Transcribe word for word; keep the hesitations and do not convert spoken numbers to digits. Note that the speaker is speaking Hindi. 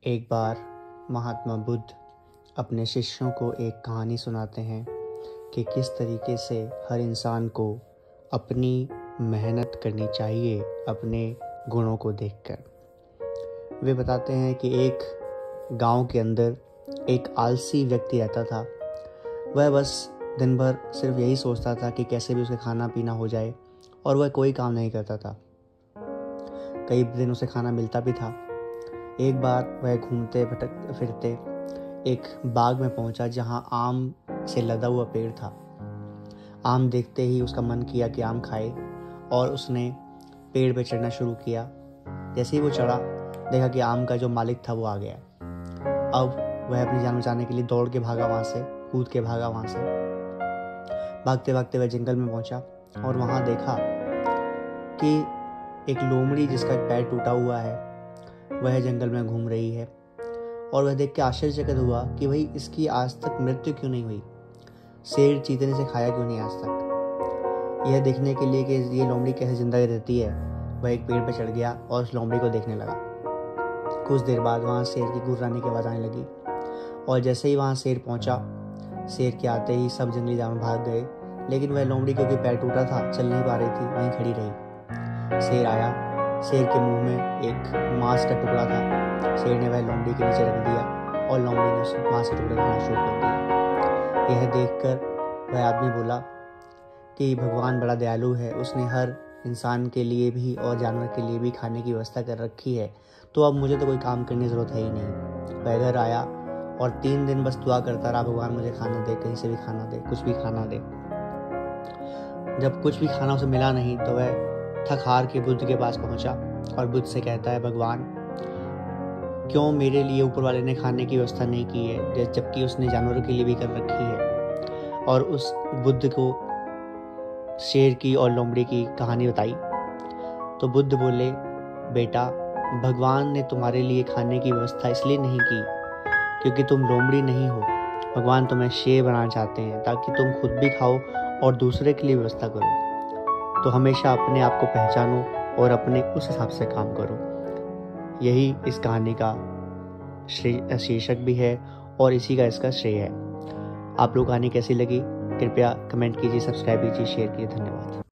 एक बार महात्मा बुद्ध अपने शिष्यों को एक कहानी सुनाते हैं कि किस तरीके से हर इंसान को अपनी मेहनत करनी चाहिए अपने गुणों को देखकर। वे बताते हैं कि एक गांव के अंदर एक आलसी व्यक्ति रहता था। वह बस दिन भर सिर्फ यही सोचता था कि कैसे भी उसे खाना पीना हो जाए और वह कोई काम नहीं करता था। कई दिन उसे खाना मिलता भी था। एक बार वह घूमते भटक फिरते एक बाग में पहुंचा जहां आम से लदा हुआ पेड़ था। आम देखते ही उसका मन किया कि आम खाए और उसने पेड़ पे चढ़ना शुरू किया। जैसे ही वो चढ़ा, देखा कि आम का जो मालिक था वो आ गया। अब वह अपनी जान बचाने के लिए दौड़ के भागा, वहां से कूद के भागा। वहां से भागते भागते वह जंगल में पहुंचा और वहां देखा कि एक लोमड़ी जिसका पैर टूटा हुआ है वह जंगल में घूम रही है। और वह देख के आश्चर्यचकित हुआ कि भाई इसकी आज तक मृत्यु क्यों नहीं हुई, शेर चीते ने इसे खाया क्यों नहीं आज तक। यह देखने के लिए कि ये लोमड़ी कैसे जिंदा रहती है, वह एक पेड़ पर चढ़ गया और उस लोमड़ी को देखने लगा। कुछ देर बाद वहाँ शेर की गुर्राने की आवाज़ आने लगी और जैसे ही वहाँ शेर पहुँचा, शेर के आते ही सब जंगली जानवर भाग गए, लेकिन वह लोमड़ी क्योंकि पैर टूटा था, चल नहीं पा रही थी, वहीं खड़ी रही। शेर आया, शेर के मुंह में एक मांस का टुकड़ा था। शेर ने वह लोमड़ी के नीचे रख दिया और लोमड़ी ने उस मांस के टुकड़े खाना शुरू कर दिया। यह देखकर वह आदमी बोला कि भगवान बड़ा दयालु है, उसने हर इंसान के लिए भी और जानवर के लिए भी खाने की व्यवस्था कर रखी है, तो अब मुझे तो कोई काम करने की ज़रूरत है ही नहीं। वह घर आया और तीन दिन बस दुआ करता रहा, भगवान मुझे खाना दे, कहीं से भी खाना दे, कुछ भी खाना दे। जब कुछ भी खाना उसे मिला नहीं तो वह थक हार के बुद्ध के पास पहुंचा और बुद्ध से कहता है, भगवान क्यों मेरे लिए ऊपर वाले ने खाने की व्यवस्था नहीं की है, जबकि उसने जानवरों के लिए भी कर रखी है। और उस बुद्ध को शेर की और लोमड़ी की कहानी बताई तो बुद्ध बोले, बेटा भगवान ने तुम्हारे लिए खाने की व्यवस्था इसलिए नहीं की क्योंकि तुम लोमड़ी नहीं हो। भगवान तुम्हें शेर बनाना चाहते हैं ताकि तुम खुद भी खाओ और दूसरे के लिए व्यवस्था करो। तो हमेशा अपने आप को पहचानो और अपने उस हिसाब से काम करो। यही इस कहानी का शीर्षक भी है और इसी का इसका श्रेय है। आप लोग कहानी कैसी लगी कृपया कमेंट कीजिए, सब्सक्राइब कीजिए, शेयर कीजिए। धन्यवाद।